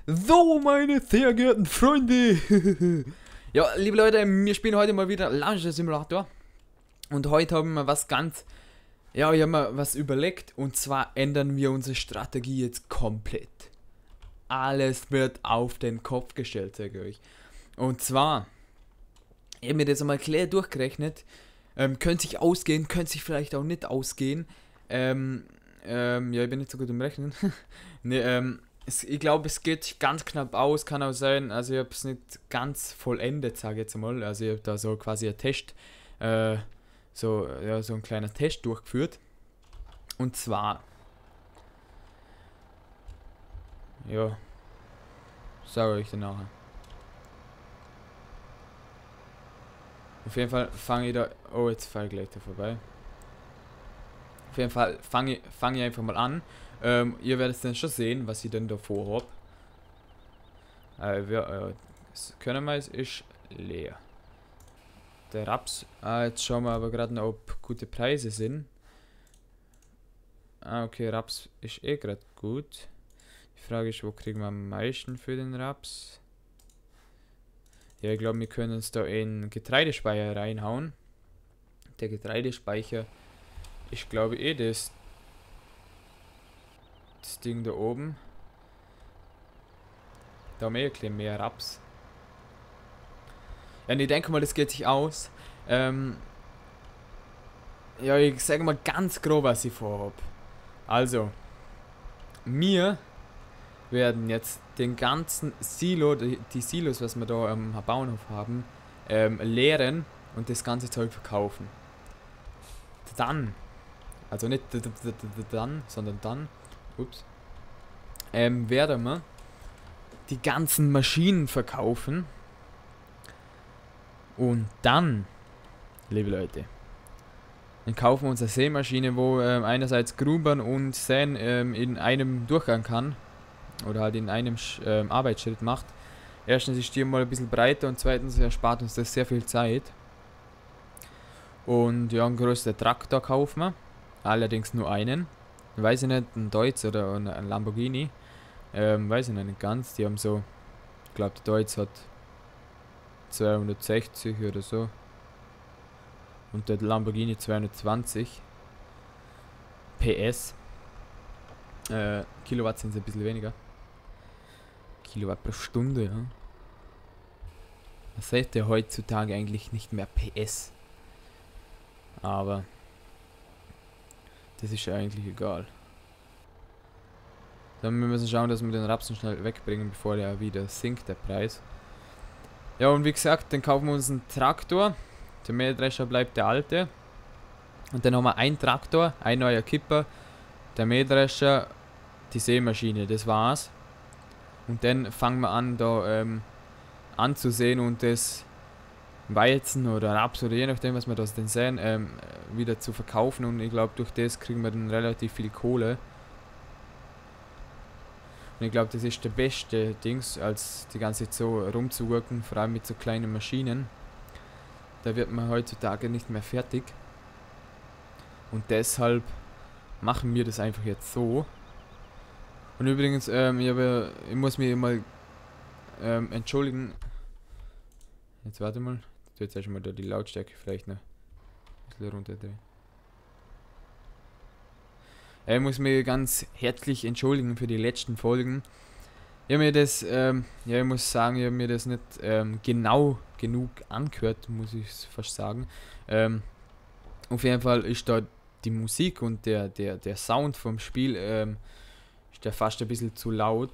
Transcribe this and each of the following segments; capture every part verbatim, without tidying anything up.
So, meine sehr geehrten Freunde. Ja, liebe Leute, wir spielen heute mal wieder Launcher Simulator. Und heute haben wir was ganz... Ja, ich habe mir was überlegt. Und zwar ändern wir unsere Strategie jetzt komplett. Alles wird auf den Kopf gestellt, sage ich euch. Und zwar... Ich habe mir das einmal klar durchgerechnet. Ähm, könnte sich ausgehen, könnte sich vielleicht auch nicht ausgehen. Ähm, ähm, ja, ich bin nicht so gut im Rechnen. ne, ähm... Es, ich glaube, es geht ganz knapp aus, kann auch sein, also ich habe es nicht ganz vollendet, sage ich jetzt mal, also ich habe da so quasi ein Test, äh, so, ja, so ein kleiner Test durchgeführt, und zwar, ja, sage ich dann nachher. Auf jeden Fall fange ich da, oh, jetzt fahre ich gleich da vorbei. Auf jeden Fall fange ich, fang ich einfach mal an. Ähm, ihr werdet dann schon sehen, was ich denn da vorhab. Äh, wir, äh, das können wir, es ist leer. Der Raps. Ah, jetzt schauen wir aber gerade noch, ob gute Preise sind. Ah, okay, Raps ist eh gerade gut. Die Frage ist, wo kriegen wir am meisten für den Raps? Ja, ich glaube, wir können uns da in Getreidespeicher reinhauen. Der Getreidespeicher, ich glaube eh das. Das Ding da oben. Da haben wir ein bisschen mehr Raps. Ja, und ich denke mal, das geht sich aus. Ähm ja, ich sage mal ganz grob, was ich vorhab. Also, wir werden jetzt den ganzen Silo, die, die Silos, was wir da am Bauernhof haben, ähm, leeren und das ganze Zeug verkaufen. Dann, also nicht dann, sondern dann, ups, ähm, werden wir die ganzen Maschinen verkaufen und dann, liebe Leute, dann kaufen wir uns eine Sämaschine, wo ähm, einerseits grubern und säen ähm, in einem Durchgang kann oder halt in einem ähm, Arbeitsschritt macht. Erstens ist die mal ein bisschen breiter und zweitens erspart uns das sehr viel Zeit. Und ja, einen größten Traktor kaufen wir, allerdings nur einen. Weiß ich nicht, ein Deutz oder ein Lamborghini. Ähm, weiß ich nicht ganz. Die haben so, ich glaube, der Deutz hat zweihundertsechzig oder so. Und der Lamborghini zweihundertzwanzig P S. Äh, Kilowatt sind es ein bisschen weniger. Kilowatt pro Stunde, ja. Man sagt ja heutzutage eigentlich nicht mehr P S. Aber das ist ja eigentlich egal. Dann müssen wir schauen, dass wir den Rapsen schnell wegbringen, bevor der wieder sinkt, der Preis. Ja, und wie gesagt, dann kaufen wir uns einen Traktor. Der Mähdrescher bleibt der alte. Und dann haben wir einen Traktor, ein neuer Kipper, der Mähdrescher, die Sämaschine, das war's. Und dann fangen wir an, da ähm, anzusehen und das Weizen oder Raps oder je nachdem, was wir das denn sehen, ähm, wieder zu verkaufen. Und ich glaube, durch das kriegen wir dann relativ viel Kohle. Und ich glaube, das ist der beste Dings, als die ganze Zeit so rumzuwirken, vor allem mit so kleinen Maschinen. Da wird man heutzutage nicht mehr fertig. Und deshalb machen wir das einfach jetzt so. Und übrigens, ähm, ich, habe, ich muss mich mal ähm, entschuldigen. Jetzt warte mal. Ich tue jetzt erstmal da die Lautstärke vielleicht noch ein bisschen runterdrehen. Ich muss mich ganz herzlich entschuldigen für die letzten Folgen. Ich habe mir das, ähm, ja, ich muss sagen, ich habe mir das nicht ähm, genau genug angehört, muss ich fast sagen. Ähm, auf jeden Fall ist da die Musik und der, der, der Sound vom Spiel, ähm, ist der fast ein bisschen zu laut.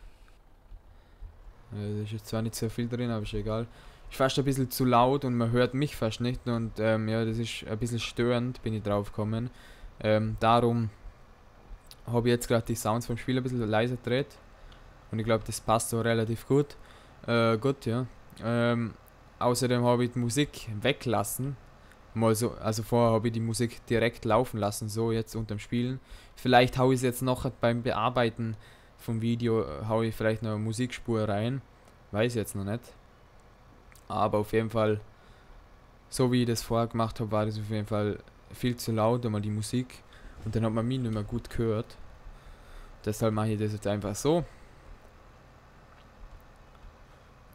Äh, da ist jetzt zwar nicht so viel drin, aber ist egal. Ist fast ein bisschen zu laut und man hört mich fast nicht und ähm, ja, das ist ein bisschen störend, bin ich drauf gekommen. Ähm, darum habe ich jetzt gerade die Sounds vom Spiel ein bisschen leiser gedreht. Und ich glaube, das passt so relativ gut. Äh, gut, ja. Ähm, außerdem habe ich die Musik weglassen. Mal so, also vorher habe ich die Musik direkt laufen lassen, so jetzt unterm Spielen. Vielleicht haue ich es jetzt noch beim Bearbeiten vom Video, haue ich vielleicht noch eine Musikspur rein. Weiß ich jetzt noch nicht. Aber auf jeden Fall, so wie ich das vorher gemacht habe, war das auf jeden Fall viel zu laut, einmal die Musik. Und dann hat man mich nicht mehr gut gehört. Deshalb mache ich das jetzt einfach so.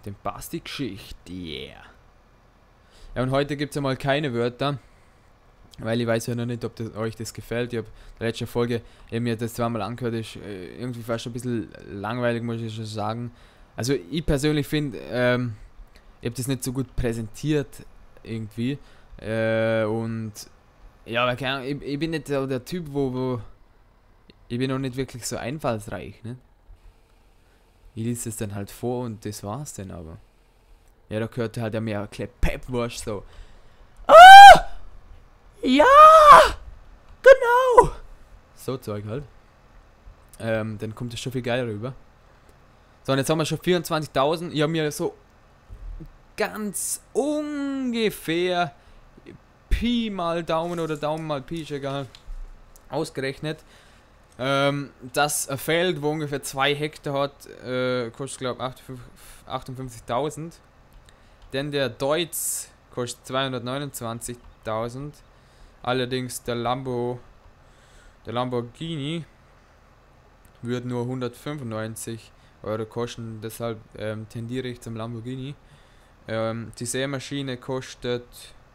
Dem passt die Geschichte, yeah. Ja, und heute gibt es einmal keine Wörter, weil ich weiß ja noch nicht, ob das, euch das gefällt. Ich habe in der letzten Folge ich hab mir das zweimal angehört, ist äh, irgendwie fast ein bisschen langweilig, muss ich schon sagen. Also ich persönlich finde, ähm, ich habe das nicht so gut präsentiert irgendwie. Äh, und ja, aber keine Ahnung, ich, ich bin nicht der, der Typ, wo, wo ich bin noch nicht wirklich so einfallsreich, ne? Ich lese es dann halt vor und das war's dann aber. Ja, da gehört halt ja mehr ein kleiner Pep-Wurst so. Ah! Ja! Genau! So Zeug halt. Ähm, dann kommt es schon viel geiler rüber. So, und jetzt haben wir schon vierundzwanzigtausend. Ich habe mir so ganz ungefähr Pi mal Daumen oder Daumen mal Pi, ist egal, ausgerechnet. Ähm, dass ein Feld, wo ungefähr zwei Hektar hat, äh, kostet glaube ich achtundfünfzigtausend. Denn der Deutz kostet zweihundertneunundzwanzigtausend. Allerdings der Lambo, der Lamborghini wird nur hundertfünfundneunzig Euro kosten. Deshalb ähm, tendiere ich zum Lamborghini. Ähm, die Sämaschine kostet...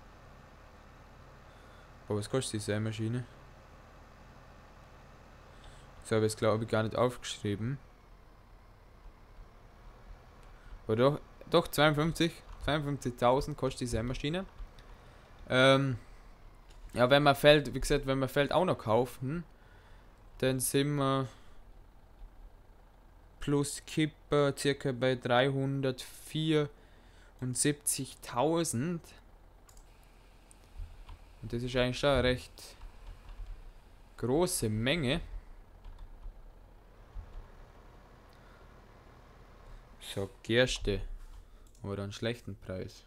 Oh, was kostet die Sämaschine? Das habe ich glaube ich gar nicht aufgeschrieben. Oder doch? Doch, zweiundfünfzig. zweiundfünfzigtausend kostet die Sämaschine. Ähm, ja, wenn man Feld, wie gesagt, wenn wir Feld auch noch kaufen, dann sind wir plus Kipper circa bei dreihundertvierundsiebzigtausend. Und das ist eigentlich schon eine recht große Menge. So, Gerste. Oder einen schlechten Preis.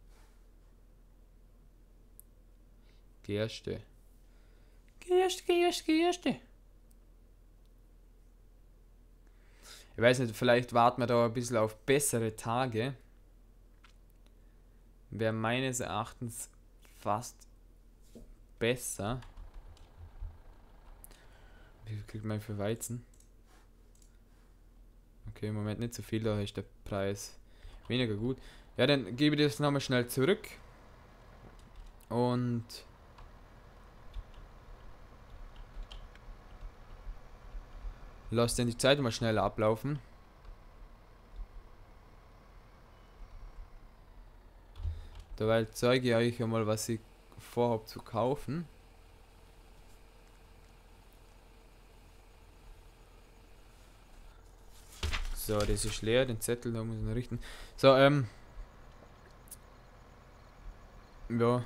Gerste. Gerste, Gerste, Gerste. Ich weiß nicht, vielleicht warten wir da ein bisschen auf bessere Tage. Wäre meines Erachtens fast besser. Wie viel kriegt man für Weizen? Okay, im Moment nicht so viel, da ist der Preis weniger gut. Ja, dann gebe ich das nochmal schnell zurück. Und lass dann die Zeit mal schneller ablaufen. Dabei zeige ich euch einmal, was ich vorhabe zu kaufen. So, das ist leer, den Zettel, da muss ich noch richten. So, ähm. Ja.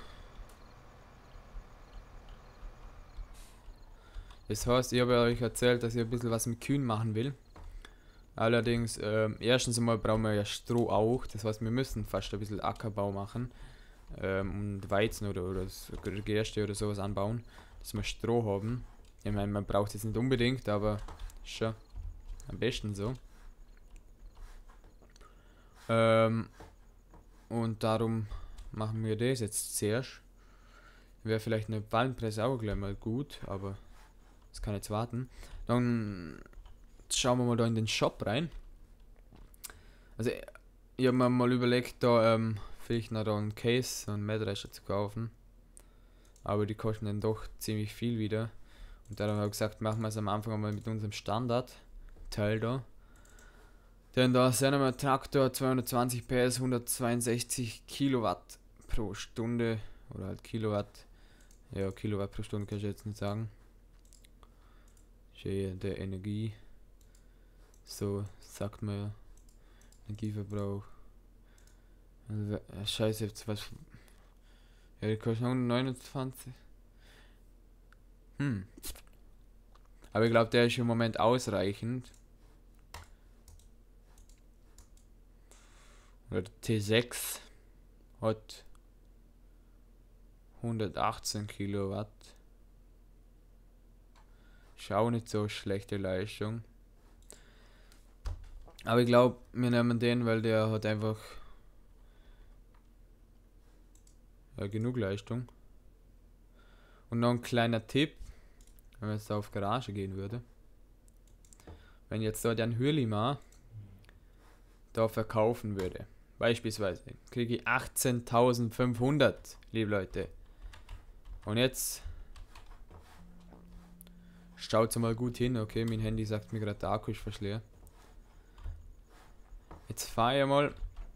Das heißt, ich habe euch erzählt, dass ich ein bisschen was mit Kühen machen will. Allerdings, ähm, erstens einmal brauchen wir ja Stroh auch. Das heißt, wir müssen fast ein bisschen Ackerbau machen. Ähm, und Weizen oder, oder Gerste oder sowas anbauen, dass wir Stroh haben. Ich meine, man braucht es nicht unbedingt, aber schon am besten so. Ähm, und darum machen wir das jetzt zuerst. Wäre vielleicht eine Wallenpresse auch gleich mal gut, aber das kann jetzt warten. Dann schauen wir mal da in den Shop rein. Also ich habe mir mal überlegt, da ähm, vielleicht noch da einen Case, so einen Mähdrescher zu kaufen. Aber die kosten dann doch ziemlich viel wieder. Und darum habe ich gesagt, machen wir es am Anfang einmal mit unserem Standard-Teil da. Denn da sind wir Traktor zweihundertzwanzig P S, hundertzweiundsechzig Kilowatt pro Stunde. Oder halt Kilowatt. Ja, Kilowatt pro Stunde kann ich jetzt nicht sagen. Ist ja der Energie. So sagt man ja. Energieverbrauch. Also, äh, scheiße, jetzt was. Ja, die kosten hundertneunundzwanzig. Hm. Aber ich glaube, der ist im Moment ausreichend. Der T sechs hat hundertachtzehn Kilowatt. Ist auch nicht so schlechte Leistung. Aber ich glaube, wir nehmen den, weil der hat einfach ja, genug Leistung. Und noch ein kleiner Tipp, wenn man jetzt auf Garage gehen würde. Wenn jetzt dort ein Hürli mal, da verkaufen würde, beispielsweise, kriege ich achtzehntausendfünfhundert, liebe Leute. Und jetzt schaut mal gut hin. Okay, mein Handy sagt mir gerade, der Akku ist fast leer. Jetzt fahre ich mal.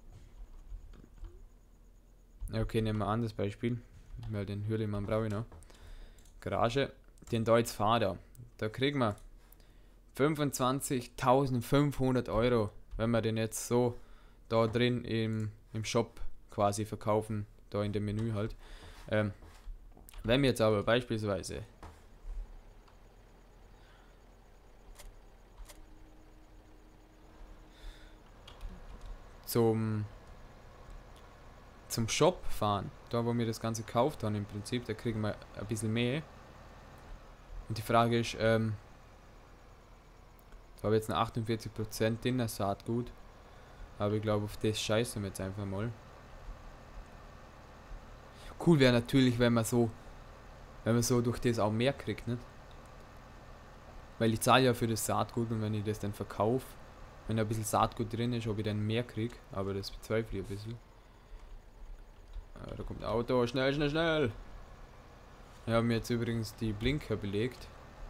Okay, nehmen wir ein anderes Beispiel, weil den Hürlimann brauche ich noch. Garage, den da jetzt fahren da. Da kriegen wir fünfundzwanzigtausendfünfhundert Euro, wenn wir den jetzt so da drin im, im Shop quasi verkaufen, da in dem Menü halt. Ähm, wenn wir jetzt aber beispielsweise zum zum Shop fahren, da wo wir das Ganze gekauft haben im Prinzip, da kriegen wir ein bisschen mehr. Und die Frage ist, ähm, da habe ich jetzt eine achtundvierzig Prozent drin, das Saatgut. Aber ich glaube, auf das scheißen wir jetzt einfach mal. Cool wäre natürlich, wenn man so, wenn man so durch das auch mehr kriegt, nicht? Weil ich zahle ja für das Saatgut und wenn ich das dann verkaufe, wenn da ein bisschen Saatgut drin ist, ob ich dann mehr kriege. Aber das bezweifle ich ein bisschen. Da kommt ein Auto, schnell, schnell, schnell. Wir haben jetzt übrigens die Blinker belegt.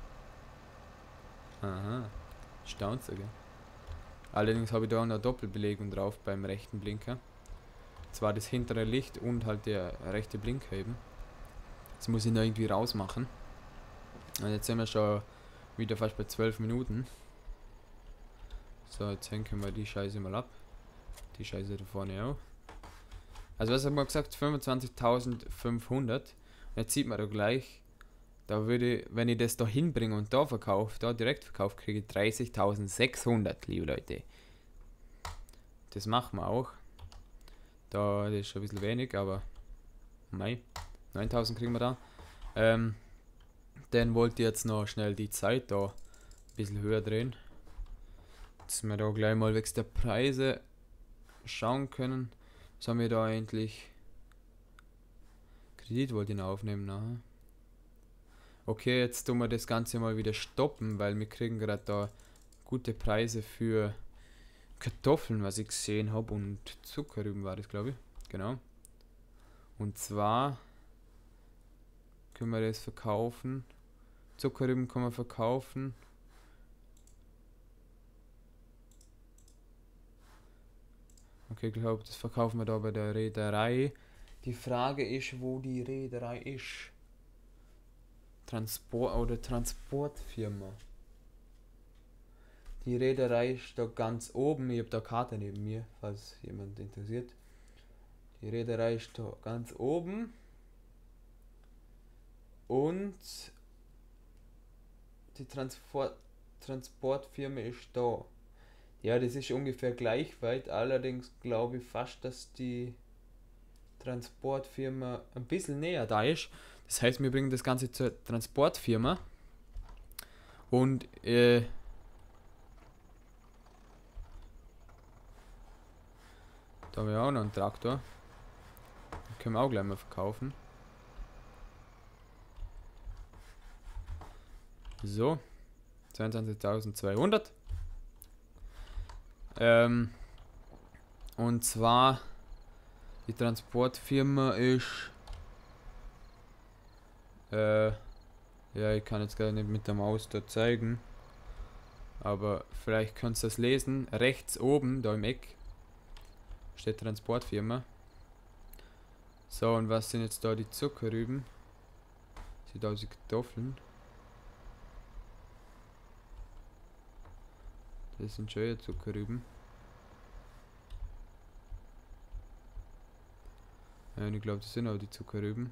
Aha, staunt sogar. Allerdings habe ich da eine Doppelbelegung drauf beim rechten Blinker. Zwar das hintere Licht und halt der rechte Blinker eben. Das muss ich noch irgendwie rausmachen. Und jetzt sind wir schon wieder fast bei zwölf Minuten. So, jetzt hängen wir die Scheiße mal ab. Die Scheiße da vorne auch. Also was haben wir gesagt? fünfundzwanzigtausendfünfhundert. Jetzt sieht man da gleich, da würde, wenn ich das da hinbringe und da verkaufe, da direkt verkaufe, kriege ich dreißigtausendsechshundert, liebe Leute. Das machen wir auch. Da das ist schon ein bisschen wenig, aber mei, neuntausend kriegen wir da. Ähm, dann wollte ich jetzt noch schnell die Zeit da ein bisschen höher drehen. Dass wir da gleich mal wegen der Preise schauen können. Was haben wir da eigentlich? Kredit wollte ich noch aufnehmen nachher. Okay, jetzt tun wir das Ganze mal wieder stoppen, weil wir kriegen gerade da gute Preise für Kartoffeln, was ich gesehen habe, und Zuckerrüben war das, glaube ich. Genau. Und zwar können wir das verkaufen. Zuckerrüben kann man verkaufen. Okay, ich glaube, das verkaufen wir da bei der Reederei. Die Frage ist, wo die Reederei ist. Transport oder Transportfirma. Die Reederei ist da ganz oben. Ich habe da Karte neben mir, falls jemand interessiert. Die Reederei ist da ganz oben. Und die Transport Transportfirma ist da. Ja, das ist ungefähr gleich weit, allerdings glaube ich fast, dass die Transportfirma ein bisschen näher da ist. Das heißt, wir bringen das Ganze zur Transportfirma und äh, da haben wir auch noch einen Traktor. Den können wir auch gleich mal verkaufen. So, zweiundzwanzigtausendzweihundert. Ähm, und zwar die Transportfirma ist äh, ja, ich kann jetzt gar nicht mit der Maus da zeigen, aber vielleicht kannst du das lesen. Rechts oben, da im Eck, steht Transportfirma. So, und was sind jetzt da die Zuckerrüben? Sieht aus wie Kartoffeln. Das sind schöne Zuckerrüben. Ja, und ich glaube, das sind auch die Zuckerrüben.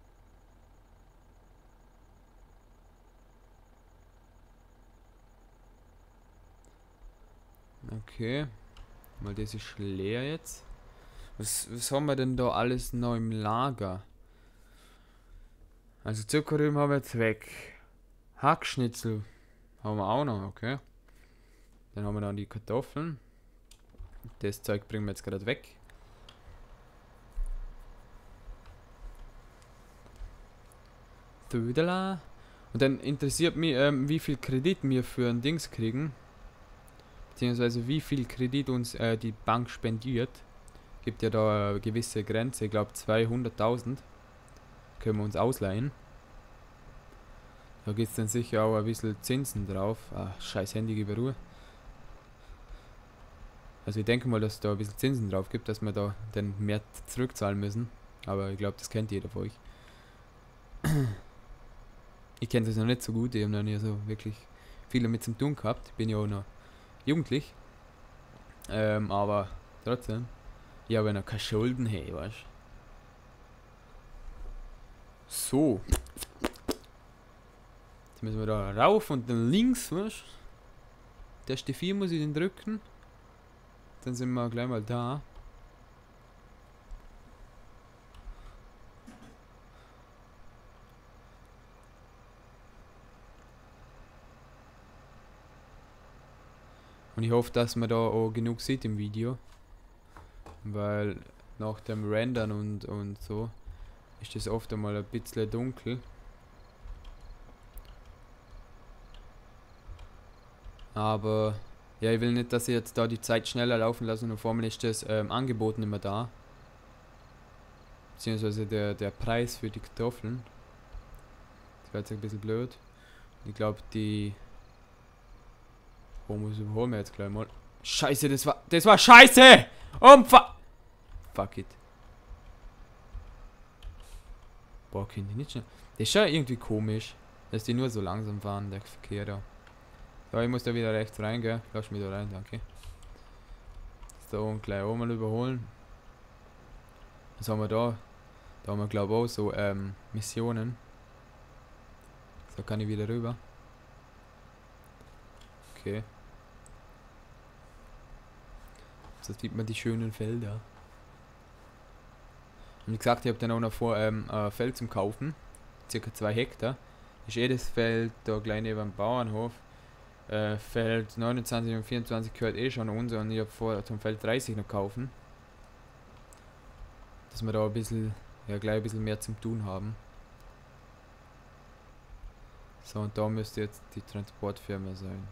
Okay. Mal das ist leer jetzt. Was, was haben wir denn da alles noch im Lager? Also Zuckerrüben haben wir jetzt weg. Hackschnitzel haben wir auch noch, okay. Dann haben wir dann die Kartoffeln. Das Zeug bringen wir jetzt gerade weg. Und dann interessiert mich, ähm, wie viel Kredit wir für ein Dings kriegen. beziehungsweise wie viel Kredit uns äh, die Bank spendiert. Gibt ja da eine gewisse Grenze, ich glaube zweihunderttausend können wir uns ausleihen. Da gibt es dann sicher auch ein bisschen Zinsen drauf. Ah, scheiß Handy, gib Ruhe. Also ich denke mal, dass es da ein bisschen Zinsen drauf gibt, dass wir da dann mehr zurückzahlen müssen. Aber ich glaube, das kennt jeder von euch. Ich kenne das noch nicht so gut, ich habe noch nie so wirklich viel damit zu tun gehabt. Ich bin ja auch noch jugendlich. Ähm, aber trotzdem, ich habe ja noch keine Schulden, hey, weißt du. So. Jetzt müssen wir da rauf und dann links, weißt du. Taste vier muss ich den drücken. Dann sind wir gleich mal da. Und ich hoffe, dass man da auch genug sieht im Video. Weil nach dem Rendern und, und so ist das oft einmal ein bisschen dunkel. Aber ja, ich will nicht, dass ich jetzt da die Zeit schneller laufen lasse und vor mir ist das ähm, Angebot nicht mehr da. Beziehungsweise der, der Preis für die Kartoffeln. Das wäre jetzt ein bisschen blöd. Ich glaube, die... Oh, muss ich überholen wir jetzt gleich mal. Scheiße, das war... Das war scheiße! Umfa... Fuck it. Boah, können die nicht schnell... Das ist ja irgendwie komisch, dass die nur so langsam fahren, der Verkehr da. So, ich muss da wieder rechts rein, gell? Lass mich da rein, danke. So, und gleich auch mal überholen. Was haben wir da? Da haben wir, glaube ich, auch so ähm, Missionen. So kann ich wieder rüber. Okay. So sieht man die schönen Felder. Und wie gesagt, ich habe dann auch noch vor, ähm, ein Feld zum Kaufen. Circa zwei Hektar. Ist jedes Feld da gleich neben dem Bauernhof. Äh, Feld neunundzwanzig und vierundzwanzig gehört eh schon unser und ich habe vor, zum Feld dreißig noch kaufen. Dass wir da ein bisschen, ja gleich ein bisschen mehr zum Tun haben. So, und da müsste jetzt die Transportfirma sein.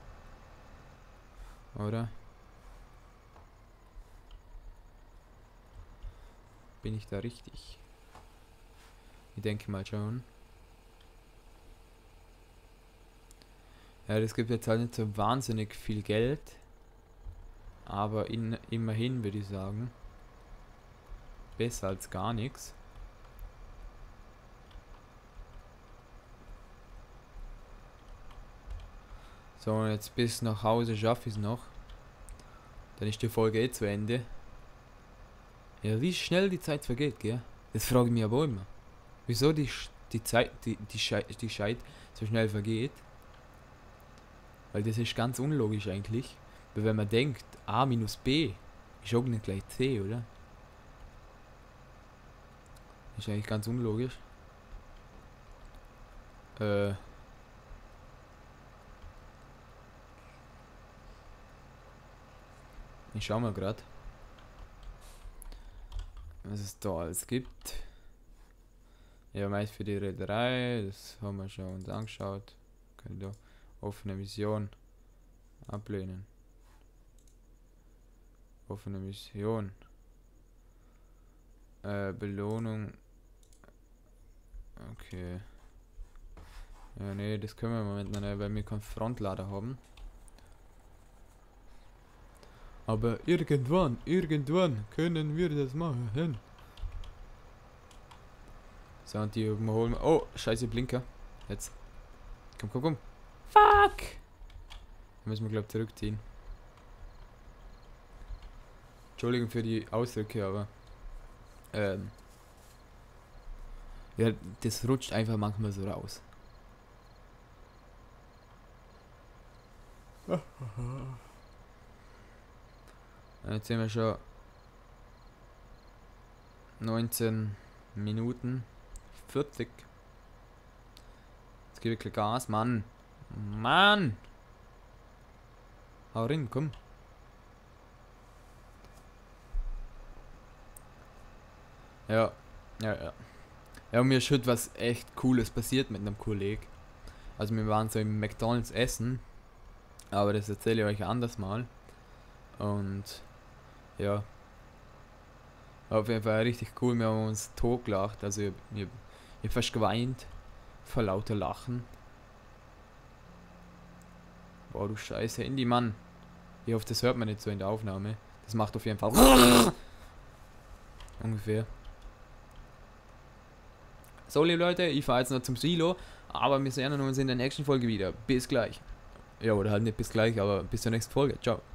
Oder? Bin ich da richtig? Ich denke mal schon. Ja, das gibt jetzt halt nicht so wahnsinnig viel Geld. Aber in, immerhin würde ich sagen. Besser als gar nichts. So, und jetzt bis nach Hause schaffe ich es noch. Dann ist die Folge eh zu Ende. Ja, wie schnell die Zeit vergeht, gell? Das frage ich mich aber immer. Wieso die, die Zeit, die, die, Schei die Scheit so schnell vergeht? Weil das ist ganz unlogisch eigentlich. Weil wenn man denkt, A minus B ist auch nicht gleich C, oder? Ist eigentlich ganz unlogisch. Äh. Ich schau mal grad, was es da alles gibt. Ja, meist für die Reederei, das haben wir schon uns angeschaut. Können da offene Mission ablehnen. Offene Mission. Äh, Belohnung. Okay. Ja, nee, das können wir im Moment noch nicht, weil wir keinen Frontlader haben. Aber irgendwann, irgendwann können wir das machen. So, und die überholen wir. Oh, scheiße, Blinker. Jetzt. Komm, komm, komm. Fuck! Da müssen wir, glaube ich, zurückziehen. Entschuldigung für die Ausdrücke, aber... Ähm... Ja, das rutscht einfach manchmal so raus. Jetzt sind wir schon neunzehn Minuten vierzig. Jetzt gebe ich Gas, Mann. Mann! Hau rein, komm. Ja, ja, ja. Ja, und mir ist schon was echt Cooles passiert mit einem Kollegen. Also wir waren so im McDonald's essen. Aber das erzähle ich euch anders mal. Und ja. Auf jeden Fall richtig cool. Wir haben uns totgelacht. Also ich, ich, ich hab fast geweint. Vor lauter Lachen. Boah, du scheiß Handy, Mann. Ich hoffe, das hört man nicht so in der Aufnahme. Das macht auf jeden Fall ungefähr. So, liebe Leute, ich fahre jetzt noch zum Silo. Aber wir sehen uns in der nächsten Folge wieder. Bis gleich. Ja, oder halt nicht bis gleich, aber bis zur nächsten Folge. Ciao.